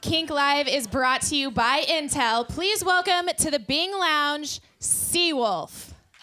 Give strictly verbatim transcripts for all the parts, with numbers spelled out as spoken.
Kink Live is brought to you by Intel. Please welcome to the Bing Lounge, Seawolf.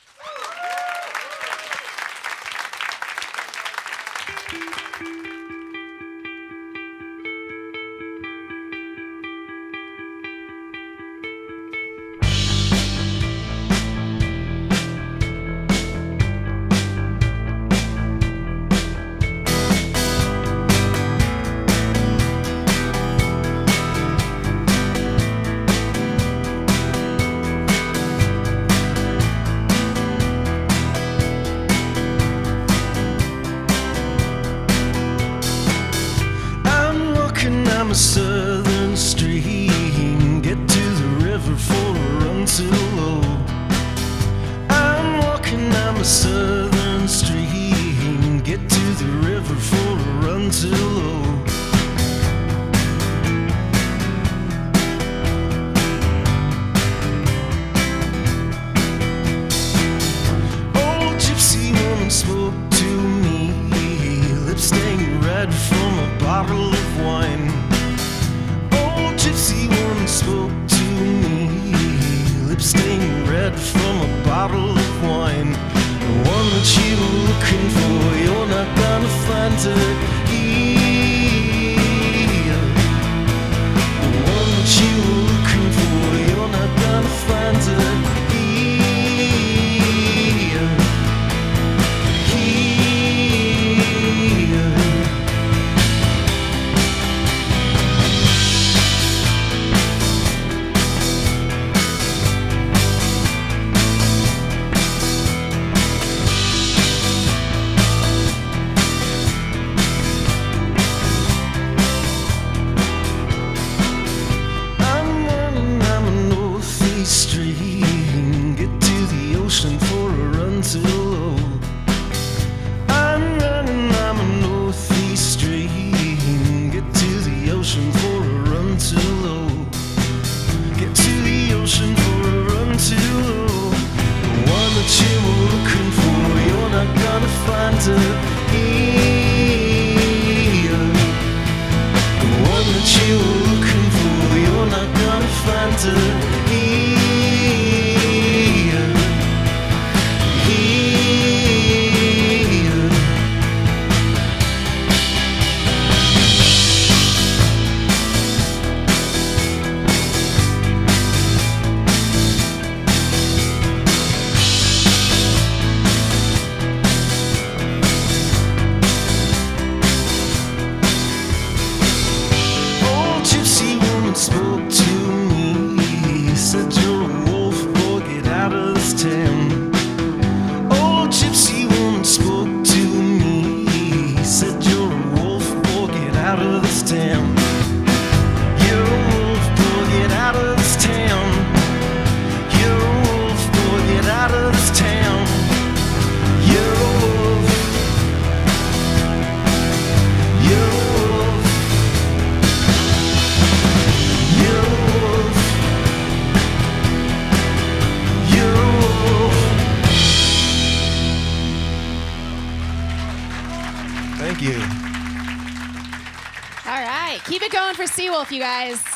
I'm a southern stream, get to the river for a run too low. I'm walking down a southern stream, get to the river for a run too low. Old gypsy woman spoke to me, lips stained red from a bottle of wine. Gypsy woman spoke to me, lips stained red from a bottle of wine. The one that you were looking for, you're not gonna find her here. The one that you were looking for, you're not gonna find her here. Here. Stream, get to the ocean for a run too low. I'm running, I'm a northeast stream, get to the ocean for a run too low. Get to the ocean for a run too low. The one that you were looking for, you're not gonna find her here. The one that you were looking for, you're not gonna find her here. Spoke to me, said you're a wolf, boy, get out of this town. Old gypsy woman spoke to me, said you're a wolf, boy, get out of this town. You're a wolf, boy, get out of this town. You're a wolf, boy, get out of this town. You're a wolf. You're a wolf. Thank you. All right, keep it going for Seawolf, you guys.